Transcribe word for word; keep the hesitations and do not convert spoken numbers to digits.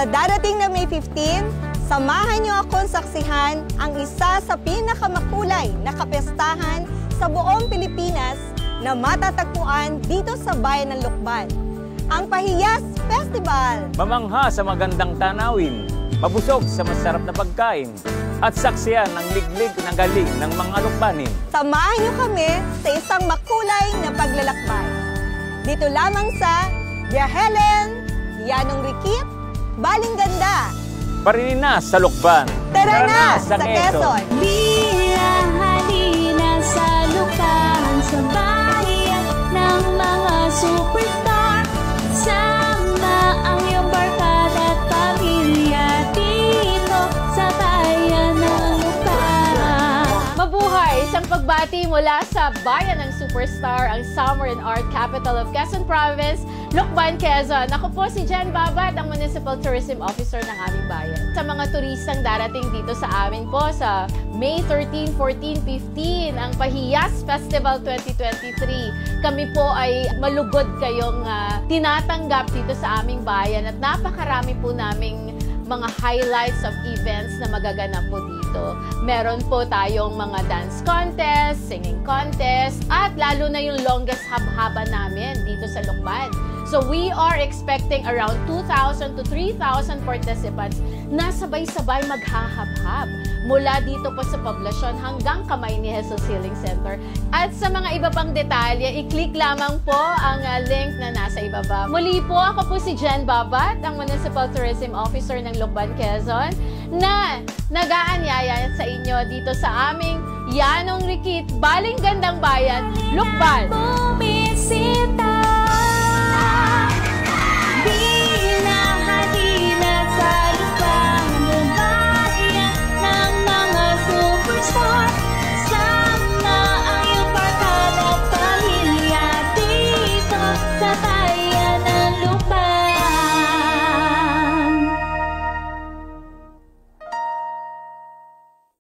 Sa darating na May fifteen, samahan niyo akong saksihan ang isa sa pinakamakulay na kapestahan sa buong Pilipinas na matatagpuan dito sa bayan ng Lucban, ang Pahiyas Festival. Mamangha sa magandang tanawin, mabusog sa masarap na pagkain, at saksiyan ng liglig na galing ng mga Lucbanin. Samahan niyo kami sa isang makulay na paglalakbay. Dito lamang sa Via Helen, Yanong Rikit, Baling Ganda. Parin na sa Lucban. Tara, Tara na sa, sa Quezon. Via halina sa Lucban, sa bayan ng mga superstar. Sama ang iyong barkada at pamilya dito sa bayan ng Lucban. Mabuhay! Isang pagbati mula sa bayan ng superstar, ang Summer and Art Capital of Quezon Province, Lucban, Quezon. Ako po si Jen Babat, ang Municipal Tourism Officer ng aming bayan. Sa mga turistang darating dito sa amin po sa May thirteen, fourteen, fifteen, ang Pahiyas Festival twenty twenty-three. Kami po ay malugod kayong uh, tinatanggap dito sa aming bayan at napakarami po naming mga highlights of events na magaganap po dito. Meron po tayong mga dance contest, singing contest, at lalo na yung longest hab-haba namin dito sa Lucban. So we are expecting around two thousand to three thousand participants na sabay-sabay maghahab-hab mula dito po sa poblasyon hanggang kamay ni Jesus Healing Center. At sa mga iba pang detalye, i-click lamang po ang uh, link na nasa ibaba. Muli po, ako po si Jen Babat, ang Municipal Tourism Officer ng Lucban, Quezon, na nag-aanyaya sa inyo dito sa aming Yanong Rikit, Baling Gandang Bayan, Lucban. Bumisita